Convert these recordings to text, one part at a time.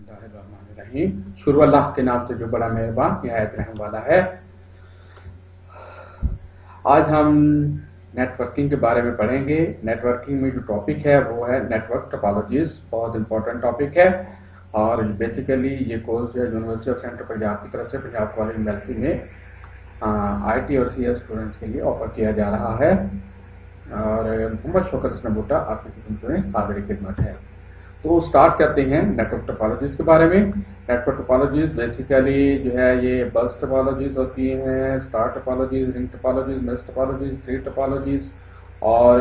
बिस्मिल्लाहिर्रहमानिर्रहीम। शुरू अल्लाह के नाम से जो बड़ा मेहरबान निहायत रहम वाला है। आज हम नेटवर्किंग के बारे में पढ़ेंगे। नेटवर्किंग में जो टॉपिक है वो है नेटवर्क टोपोलॉजीज। बहुत इंपॉर्टेंट टॉपिक है और बेसिकली ये कोर्स है यूनिवर्सिटी ऑफ सेंट्रल पंजाब की तरफ से पंजाब कॉलेज मेल्फी में आईटी और सीएस स्टूडेंट्स के लिए ऑफर किया जा रहा है और मोहम्मद शौकत हसन बूटा आपकी खिदमत में हाजिर खिदमत है। तो स्टार्ट करते हैं नेटवर्क टोपोलॉजीज के बारे में। नेटवर्क टोपोलॉजीज बेसिकली जो है ये बस टोपोलॉजीज होती हैं, star topologies, ring topologies, mesh topologies, tree topologies और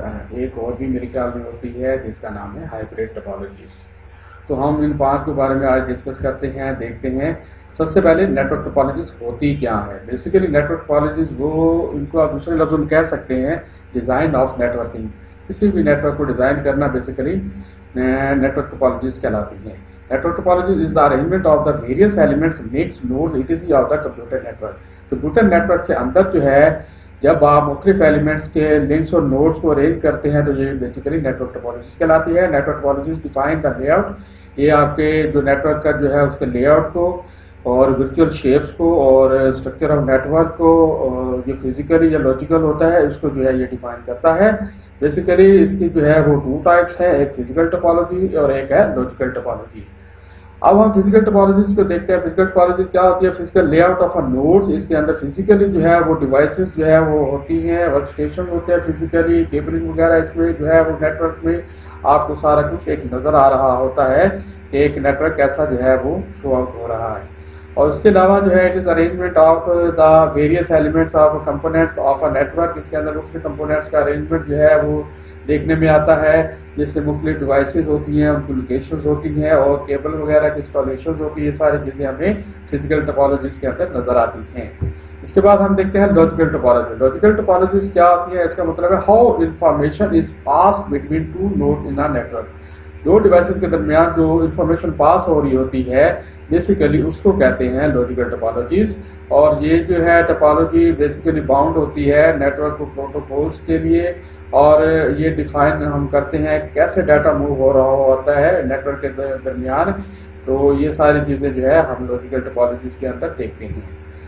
एक और भी मेरे ख्याल में होती है जिसका नाम है हाइब्रिड टोपोलॉजीज। तो हम इन 5 के बारे में आज डिस्कस करते हैं, देखते हैं। सबसे पहले नेटवर्क टोपोलॉजीज होती क्या है। बेसिकली नेटवर्क टोपोलॉजीज वो इनको आप दूसरे लफ्ज़ों में कह सकते हैं डिज़ाइन ऑफ नेटवर्किंग। किसी भी नेटवर्क को डिज़ाइन करना बेसिकली नेटवर्क टोपोलॉजीज कहलाती हैं। Network topologies is the arrangement of the various elements makes nodes etc of the computer network. Computer network के अंदर जो है जब आप मुख्तलिफ एलिमेंट्स के लिंक्स और नोड्स को अरेंज करते हैं तो ये बेसिकली नेटवर्क टोपोलॉजीज कहलाती है। Network topologies define the layout. ये आपके जो नेटवर्क का जो है उसके लेआउट को और वर्चुअल शेप्स को और स्ट्रक्चर ऑफ नेटवर्क को और जो फिजिकली या लॉजिकल होता है इसको जो है ये डिफाइन करता है। बेसिकली इसकी जो है वो 2 टाइप्स हैं, एक फिजिकल टोपोलॉजी और एक है लॉजिकल टोपोलॉजी। अब हम फिजिकल टोपोलॉजीज को देखते हैं। फिजिकल टोपोलॉजी क्या होती है? Physical layout of a nodes. इसके अंदर फिजिकली जो है वो डिवाइसेस जो है वो होती हैं, वर्क स्टेशन होते हैं, फिजिकली केबलिंग वगैरह इसमें जो है वो नेटवर्क में आपको सारा कुछ एक नजर आ रहा होता है कि एक नेटवर्क कैसा जो है वो शो आउट हो रहा है। और उसके अलावा जो है it is arrangement of the various elements of components of a network. इसके अंदर मुख्तलिफ कंपोनेंट्स का अरेंजमेंट जो है वो देखने में आता है, जिससे मुख्तलिफ डिवाइसेज होती हैं, उनकी लोकेशंस होती हैं और केबल वगैरह की इंस्टॉलेशन होती है। ये सारी चीज़ें हमें फिजिकल टोपोलॉजीज के अंदर नजर आती हैं। इसके बाद हम देखते हैं लॉजिकल टोपोलॉजी। लॉजिकल टोपोलॉजीज क्या होती है? इसका मतलब है how information is pass between 2 nodes in a network. 2 devices के दरमियान जो इंफॉर्मेशन पास हो रही होती है बेसिकली उसको कहते हैं लॉजिकल टोपोलॉजीज। और ये जो है टोपोलॉजी बेसिकली बाउंड होती है नेटवर्क प्रोटोकॉल्स के लिए और ये डिफाइन हम करते हैं कैसे डाटा मूव हो रहा होता है नेटवर्क के दरमियान। तो ये सारी चीज़ें जो है हम लॉजिकल टोपोलॉजीज के अंदर देखते हैं।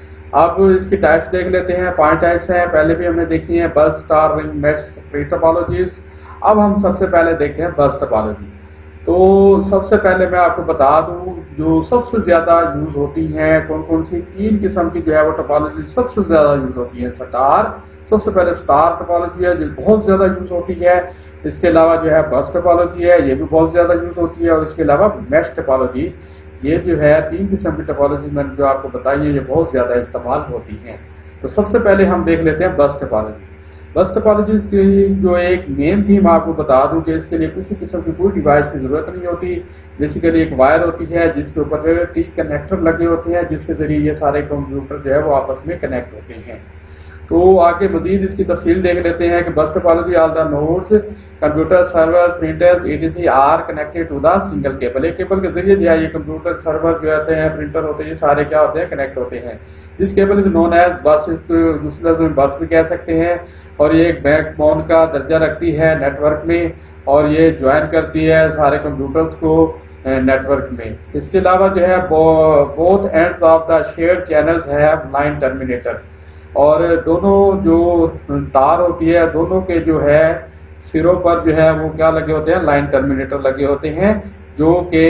अब इसकी टाइप्स देख लेते हैं। 5 टाइप्स हैं, पहले भी हमने देखी है, bus, star, ring, mesh, tree topologies. अब हम सबसे पहले देखते हैं बस टोपोलॉजी। तो सबसे पहले मैं आपको बता दूं जो सबसे ज्यादा यूज होती हैं कौन कौन सी 3 किस्म की जो है वो टोपोलॉजी सबसे ज्यादा यूज होती है। स्टार, सबसे पहले स्टार टोपोलॉजी है जो बहुत ज्यादा यूज होती है। इसके अलावा जो है बस टोपोलॉजी है, ये भी बहुत ज्यादा यूज होती है। और इसके अलावा मेश टोपोलॉजी, ये जो है 3 किस्म की टोपोलॉजी मैंने जो आपको बताई है ये बहुत ज्यादा इस्तेमाल होती है। तो सबसे पहले हम देख लेते हैं बस टोपोलॉजी। बस टोपोलॉजीज की जो एक मेन थीम आपको बता दूं कि इसके लिए किसी किस्म की कोई डिवाइस की जरूरत नहीं होती। बेसिकली एक वायर होती है जिसके ऊपर टी कनेक्टर लगे होते हैं जिसके जरिए ये सारे कंप्यूटर जो है वो आपस में कनेक्ट होते हैं। तो आगे मजीद इसकी तफसील देख लेते हैं कि bus topology all the nodes computer server printer etc are connected to the single cable. एक केबल के जरिए जो है ये कंप्यूटर सर्वर जो होते हैं, प्रिंटर होते हैं, ये सारे क्या होते हैं कनेक्ट होते हैं। This cable is known as bus. इसको दूसरे लफ्ज़ में बस भी कह सकते हैं। और ये एक बैकबोन का दर्जा रखती है नेटवर्क में और ये ज्वाइन करती है सारे कंप्यूटर्स को नेटवर्क में। इसके अलावा जो है both ends of the shared channels have line terminator. और दोनों जो तार होती है दोनों के जो है सिरों पर जो है वो क्या लगे होते हैं? लाइन टर्मिनेटर लगे होते हैं जो कि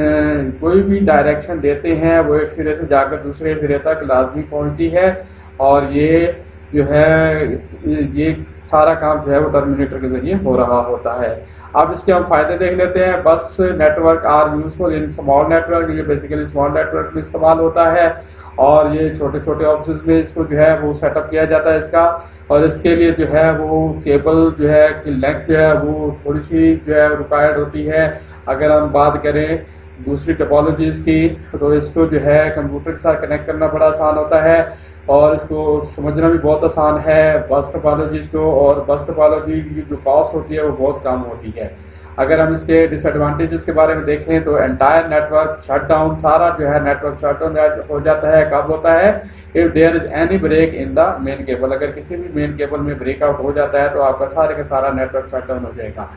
कोई भी डायरेक्शन देते हैं वो एक सिरे से जाकर दूसरे सिरे तक लाजमी पहुंचती है। और ये जो है ये सारा काम जो है वो टर्मिनेटर के जरिए हो रहा होता है। अब इसके हम फायदे देख लेते हैं। Bus network are useful in small network. ये बेसिकली स्मॉल नेटवर्क में इस्तेमाल होता है और ये छोटे छोटे ऑफिस में इसको जो है वो सेटअप किया जाता है इसका। और इसके लिए जो है वो केबल जो है की लेंथ जो है वो थोड़ी सी जो है रिक्वायर्ड होती है। अगर हम बात करें दूसरी टोपोलॉजीज की तो इसको जो है कंप्यूटर के साथ कनेक्ट करना बड़ा आसान होता है और इसको समझना भी बहुत आसान है बस टोपोलॉजीज को। और बस टोपोलॉजी की जो कॉस्ट होती है वो बहुत कम होती है। अगर हम इसके डिसएडवांटेजेस के बारे में देखें तो एंटायर नेटवर्क शट डाउन, सारा जो है नेटवर्क शट डाउन हो जाता है। कब होता है? If there is any break in the main cable. अगर किसी भी मेन केबल में ब्रेकआउट हो जाता है तो आपका सारे का सारा नेटवर्क शट डाउन हो जाएगा।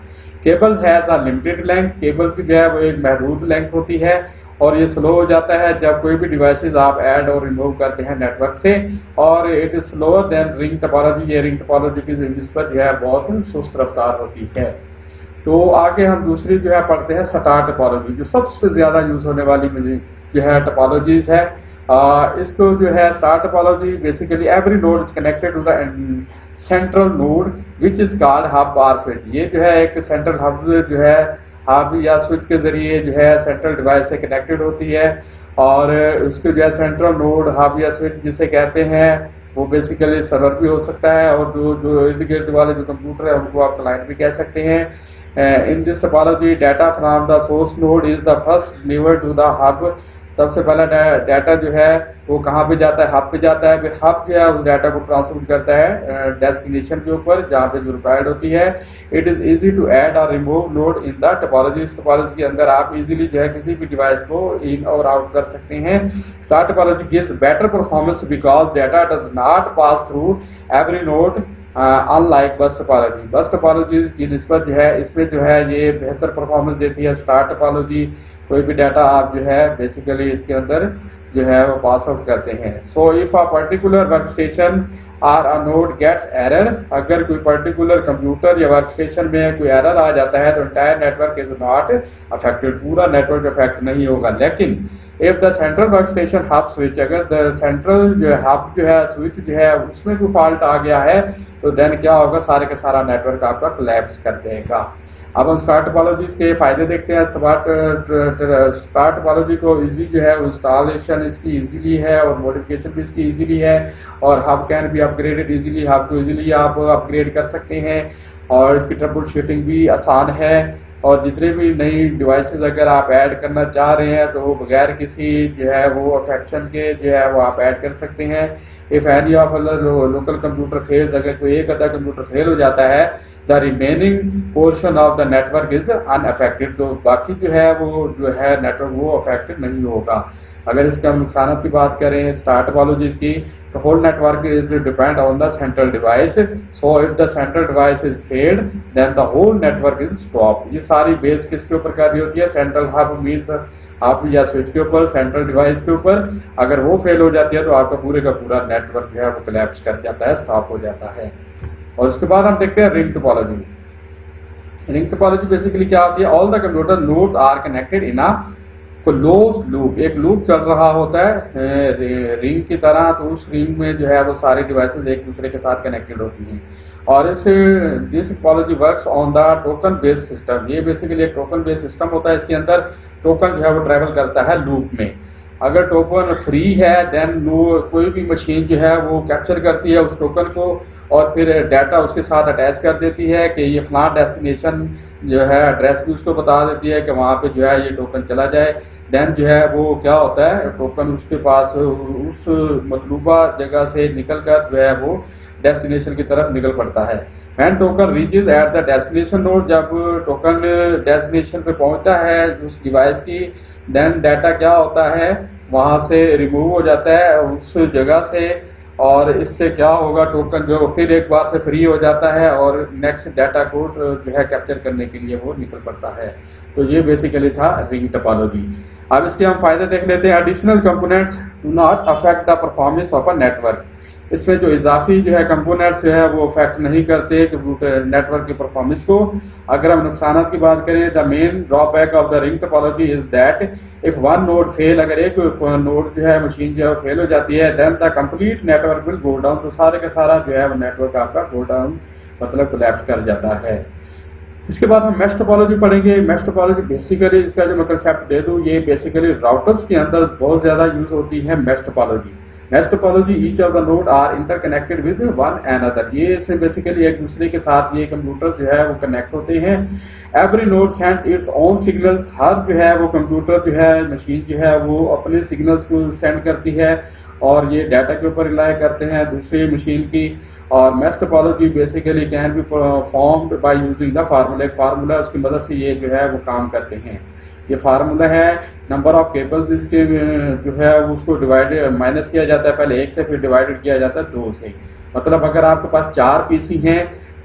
Cable has a limited length, cable की जो है वो एक महदूद लेंथ होती है और ये स्लो हो जाता है जब कोई भी डिवाइसेस आप ऐड और रिमूव करते हैं नेटवर्क से, और it is slower than ring topology. ये रिंग टोपोलॉजी की निस्बत जो है बहुत सुस्त रफ्तार होती है। तो आगे हम दूसरी जो है पढ़ते हैं स्टार टोपोलॉजी, जो सबसे ज्यादा यूज होने वाली जो है टोपोलॉजीज है। इसको जो है star topology basically every node is connected to the central node which is called hub और स्विच। ये जो है एक सेंट्रल हब जो है हब या स्विच के जरिए जो है सेंट्रल डिवाइस से कनेक्टेड होती है, और उसके जो है सेंट्रल नोड हब या स्विच जिसे कहते हैं वो बेसिकली सर्वर भी हो सकता है, और जो इर्द गिर्द वाले जो कंप्यूटर है उनको आप क्लाइंट भी कह सकते हैं। In this topology data from the source node is the first delivered to the hub. सबसे पहला डाटा जो है वो कहाँ पे जाता है, हब पे जाता है, फिर हब जो है उस डाटा को ट्रांसफर करता है डेस्टिनेशन के ऊपर जहाँ पे जो रिक्वायर्ड होती है। It is easy to add और remove node in the topology. इस टोपोलॉजी के अंदर आप इजीली जो है किसी भी डिवाइस को इन और आउट कर सकते हैं। Star topology gives better performance because data does not pass through every node unlike bus topology. Bus topology की निस्बत जो है इसमें जो है ये बेहतर परफॉर्मेंस देती है। स्टार टोपोलॉजी कोई भी डाटा आप जो है बेसिकली इसके अंदर जो है वो पास आउट करते हैं। So if a particular work station or a node gets error, अगर कोई पर्टिकुलर कंप्यूटर या वर्क स्टेशन में कोई एरर आ जाता है तो entire network is not affected, पूरा नेटवर्क अफेक्ट नहीं होगा। लेकिन if the central work station hub switch, अगर द सेंट्रल जो है हब जो है स्विच जो है उसमें कोई फॉल्ट आ गया है तो देन क्या होगा, सारे का सारा नेटवर्क आपका कोलैप्स कर देगा। अब हम स्टार टोपोलॉजी के फायदे देखते हैं। स्टार टोपोलॉजी को इजी जो है इंस्टॉलेशन इसकी इजीली है और मॉडिफिकेशन भी इसकी इजीली है, और hub can be upgraded easily, hub को इजीली आप अपग्रेड कर सकते हैं, और इसकी ट्रबल शूटिंग भी आसान है। और जितने भी नई डिवाइसेस अगर आप ऐड करना चाह रहे हैं तो बगैर किसी जो है वो अफेक्शन के जो है वो आप ऐड कर सकते हैं। If any of local computer fail, अगर कोई एक आधा कंप्यूटर फेल हो जाता है the remaining portion of the network is unaffected, तो बाकी जो है वो जो है नेटवर्क वो अफेक्टेड नहीं होगा। अगर इसके हम नुकसान की बात करें स्टार टोपोलॉजी की, तो whole network is depend on the central device. So if the central device is failed then the whole network is stop. ये सारी बेस किसके ऊपर कर रही होती है, सेंट्रल हब मीन्स हब या स्विच के ऊपर, सेंट्रल डिवाइस के ऊपर। अगर वो फेल हो जाती है तो आपका पूरे का पूरा नेटवर्क जो है वो कोलैप्स कर जाता है, स्टॉप हो जाता है। और उसके बाद हम देखते हैं ring topology. Ring topology basically क्या होती है, all the computer nodes are connected in a close loop. एक लूप चल रहा होता है रिंग की तरह, तो उस रिंग में जो है वो सारे डिवाइसेस एक दूसरे के साथ कनेक्टेड होती हैं। और this topology works on the token based system. ये बेसिकली एक टोकन बेस्ड सिस्टम होता है, इसके अंदर टोकन जो है वो ट्रेवल करता है लूप में। अगर टोकन फ्री है देन कोई भी मशीन जो है वो कैप्चर करती है उस टोकन को और फिर डाटा उसके साथ अटैच कर देती है कि ये फलां डेस्टिनेशन जो है एड्रेस भी उसको बता देती है कि वहाँ पे जो है ये टोकन चला जाए। देन जो है वो क्या होता है, टोकन उसके पास उस मतलूबा जगह से निकल कर जो है वो डेस्टिनेशन की तरफ निकल पड़ता है। When token reaches at the destination node, जब टोकन डेस्टिनेशन पे पहुंचता है उस डिवाइस की, देन डाटा क्या होता है वहां से रिमूव हो जाता है उस जगह से, और इससे क्या होगा टोकन जो फिर एक बार से फ्री हो जाता है और नेक्स्ट डाटा को जो है कैप्चर करने के लिए वो निकल पड़ता है। तो ये बेसिकली था रिंग टोपोलॉजी। अब इसके हम फायदे देख लेते हैं। Additional components do not affect the performance of a network. इसमें जो इजाफी जो है कंपोनेंट्स जो है वो अफेक्ट नहीं करते नेटवर्क की परफॉर्मेंस को। अगर हम नुकसान की बात करें, the main drawback of the ring topology is that if one node fail, अगर एक नोड जो है मशीन जो है फेल हो जाती है then the complete network will go down, तो सारे का सारा जो है वो नेटवर्क आपका गो डाउन मतलब कोलैप्स कर जाता है। इसके बाद हम मैश टोपोलॉजी पढ़ेंगे। मैश टोपोलॉजी बेसिकली इसका जो मैं कंसेप्ट दे दूं, ये बेसिकली राउटर्स के अंदर बहुत ज्यादा यूज होती है mesh topology. Mesh topology each of the node are interconnected with one another. ये इससे बेसिकली एक दूसरे के साथ ये कंप्यूटर जो है वो कनेक्ट होते हैं। Every node send its own signals. हर जो है वो कंप्यूटर जो है मशीन जो है वो अपने सिग्नल्स को सेंड करती है और ये डाटा के ऊपर रिलाई करते हैं दूसरी मशीन की। और mesh topology basically can be performed by using the formula. एक फार्मूला उसकी मदद से ये जो है वो काम करते हैं। ये फार्मूला है नंबर ऑफ केबल्स, इसके जो है उसको डिवाइडेड माइनस किया जाता है, पहले 1 से फिर डिवाइडेड किया जाता है 2 से। मतलब अगर आपके पास 4 पीसी हैं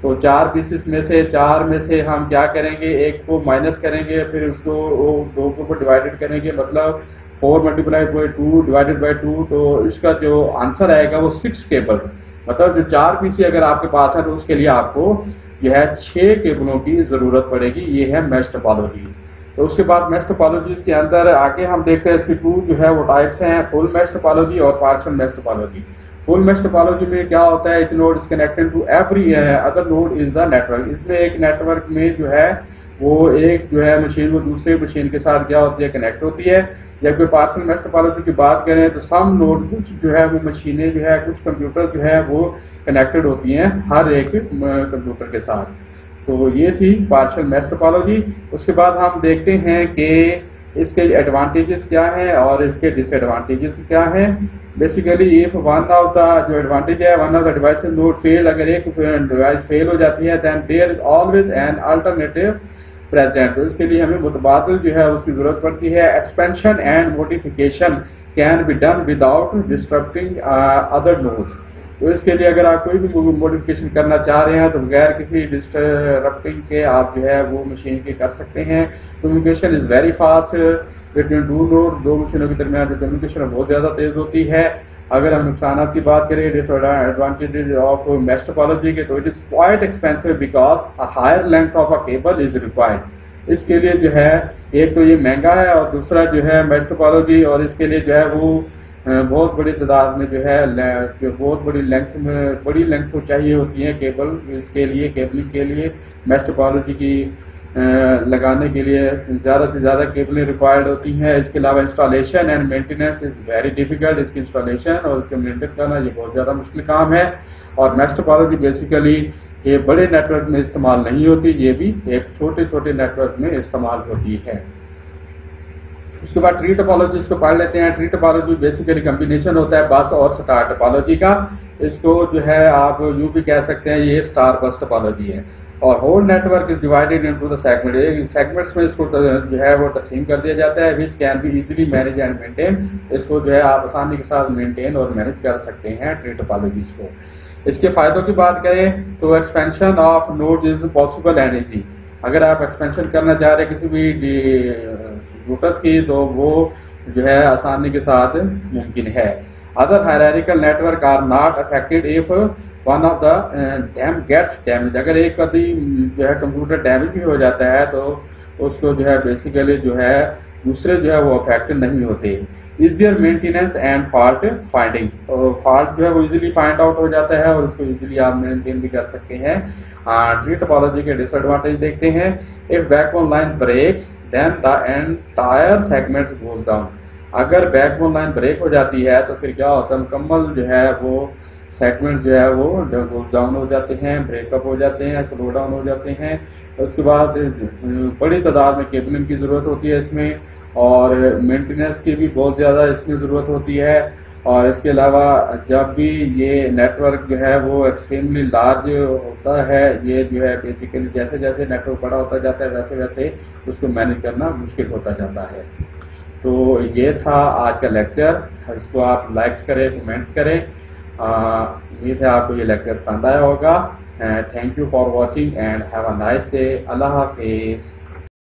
तो 4 पीसेस में से 4 में से हम क्या करेंगे, एक को माइनस करेंगे, फिर उसको 2 के ऊपर डिवाइडेड करेंगे, मतलब 4 मल्टीप्लाइड बाई 2 डिवाइडेड बाई 2, तो इसका जो आंसर आएगा वो 6 केबल, मतलब जो 4 पीसी अगर आपके पास है तो उसके लिए आपको यह 6 केबलों की जरूरत पड़ेगी। ये है मैश टोपोलॉजी। तो उसके बाद मैश टोपोलॉजी के अंदर आगे हम देखते हैं इसकी 2 जो है वो टाइप्स हैं, फुल मैश टोपोलॉजी और partial mesh topology. Full mesh topology में क्या होता है, each node is connected to every other node is the network. इसमें एक नेटवर्क में जो है वो एक जो है मशीन वो दूसरे मशीन के साथ क्या होती है, कनेक्ट होती है। जब कोई पार्शियल मैश टोपोलॉजी की बात करें तो सम नोड कुछ जो है वो मशीनें जो है कुछ कंप्यूटर जो है वो कनेक्टेड होती हैं हर एक कंप्यूटर के साथ। तो ये थी पार्शियल मैश टोपोलॉजी। उसके बाद हम देखते हैं कि इसके एडवांटेजेस क्या हैं और इसके डिसएडवांटेजेस क्या हैं। Basically if one of the जो एडवांटेज है, one of the device node fail, अगर एक डिवाइस फेल हो जाती है then there is always an alternative present. तो इसके लिए हमें मुतबादिल जो है उसकी जरूरत पड़ती है। Expansion and modification can be done without disturbing other nodes. तो इसके लिए अगर आप कोई भी मॉडिफिकेशन करना चाह रहे हैं तो बगैर किसी डिस्टर्बिंग के आप जो है वो मशीन के कर सकते हैं। Communication is very fast between two node, दो मशीनों के दरमियान जो कम्युनिकेशन बहुत ज्यादा तेज होती है। अगर हम नुकसान की बात करें डिसएडवांटेजेस ऑफ मैश टोपोलॉजी के, तो it is quite expensive because a higher length of a cable is required. इसके लिए जो है एक तो ये महंगा है और दूसरा जो है मैश टोपोलॉजी, और इसके लिए जो है वो बहुत बड़ी तादाद में जो है जो बहुत बड़ी लेंथ में बड़ी लेंथ तो चाहिए होती है केबल। इसके लिए केबलिंग के लिए मैश टोपोलॉजी की लगाने के लिए ज़्यादा से ज़्यादा केबलें रिक्वायर्ड होती हैं। इसके अलावा installation and maintenance is very difficult. इसकी इंस्टॉलेशन और इसके मेंटेन करना ये बहुत ज़्यादा मुश्किल काम है। और मैश टोपोलॉजी बेसिकली ये बड़े नेटवर्क में इस्तेमाल नहीं होती, ये भी एक छोटे छोटे नेटवर्क में इस्तेमाल होती है। उसके बाद ट्री टोपोलॉजी इसको पढ़ लेते हैं। ट्री टोपोलॉजी बेसिकली कम्बिनेशन होता है बस और स्टार टोपोलॉजी का। इसको जो है आप यूं भी कह सकते हैं ये स्टार बस टोपोलॉजी है। और whole network is divided into the segment, segments में इसको जो है वो तकसीम कर दिया जाता है, which can be easily manage and maintain. इसको जो है आप आसानी के साथ मेंटेन और मैनेज कर सकते हैं ट्री टोपोलॉजीज को। इसके फायदों की बात करें तो expansion of node is possible and easy. अगर आप एक्सपेंशन करना चाह रहे हैं किसी भी रूटर्स की तो वो जो है आसानी के साथ मुमकिन है। Other hierarchical network are not affected if one of the dam gets damage. अगर एक कभी जो है कंप्यूटर डैमेज भी हो जाता है तो उसको जो है बेसिकली जो है दूसरे जो है वो अफेक्ट नहीं होते। Easier maintenance and fault finding, तो फॉल्ट जो है वो इजीली फाइंड आउट हो जाता है और उसको इजीली आप मेंटेन भी कर सकते हैं। ट्री टोपोलॉजी के डिसएडवांटेज देखते हैं। If backbone line breaks then the entire segment goes down. अगर बैकबोन लाइन ब्रेक हो जाती है तो फिर क्या होता है, मुकम्मल जो है वो सेगमेंट जो है वो गोज डाउन हो जाते हैं, ब्रेकअप हो जाते हैं, स्लो डाउन हो जाते हैं। उसके बाद बड़ी तादाद में केबलिंग की जरूरत होती है इसमें, और मेंटेनेंस की भी बहुत ज़्यादा इसमें ज़रूरत होती है। और इसके अलावा जब भी ये नेटवर्क जो है वो एक्सट्रीमली लार्ज होता है, ये जो है बेसिकली जैसे जैसे नेटवर्क बड़ा होता जाता है वैसे वैसे उसको मैनेज करना मुश्किल होता जाता है। तो ये था आज का लेक्चर। इसको आप लाइक्स करें, कमेंट्स करें। उम्मीद है आपको ये लेक्चर पसंद आया होगा। Thank you for watching and have a nice day. अल्लाह हाफिज़।